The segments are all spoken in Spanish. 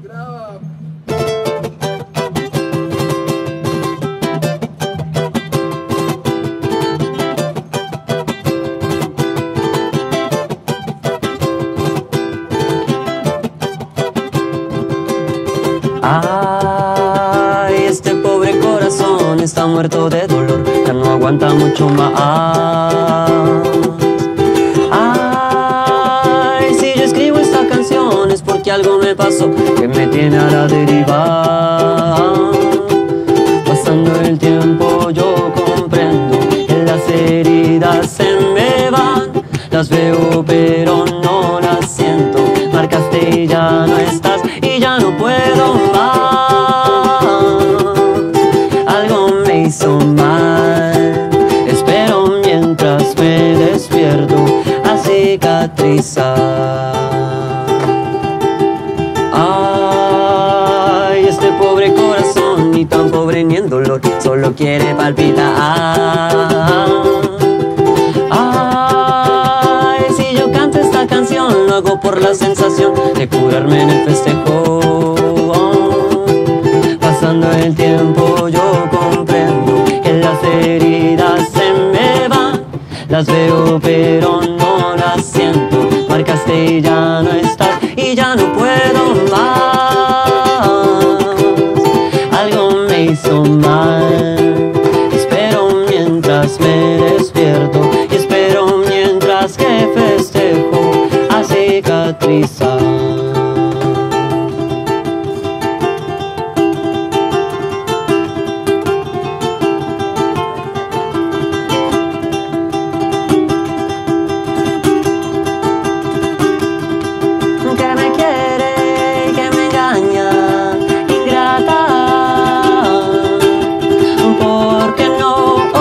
Graba. Ay, este pobre corazón está muerto de dolor, ya no aguanta mucho más. Ay, si yo escribo esta canción es porque algo me pasó que me tiene a la deriva. Pasando el tiempo yo comprendo que las heridas se me van. Las veo pero no las siento, marcaste y ya no estás y ya no puedo más. Algo me hizo mal, espero mientras me despierto a cicatrizar. Ay, este pobre corazón, ni tan pobre ni en dolor, solo quiere palpitar. Ay, si yo canto esta canción, lo hago por la sensación de curarme en el festejo. Pasando el tiempo yo comprendo que las heridas se me van. Las veo pero no las siento, marcaste y ya no estás y ya no puedo más. Algo me hizo mal, espero mientras me despierto y espero mientras que festejo a cicatrizar. Que me quiere y que me engaña, ingrata, porque no,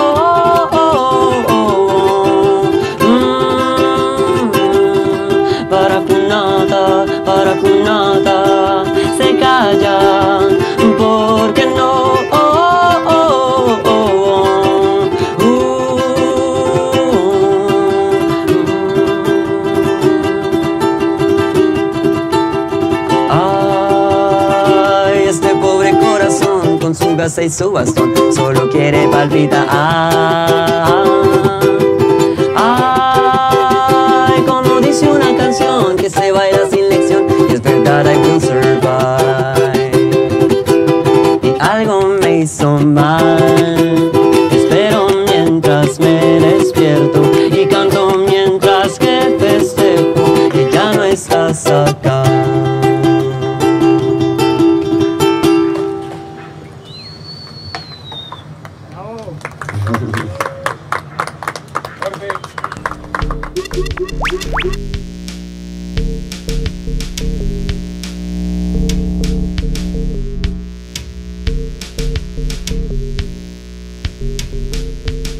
para cunata, se calla, porque no, Ay, este pobre corazón con su gasa y su bastón solo quiere palpitar. Ay, como dice una canción que se baila sin lección, y es verdad, I will survive. Y algo me hizo mal, espero mientras me despierto y canto mientras que festejo que ya no estás acá. Bravo. Fuerte.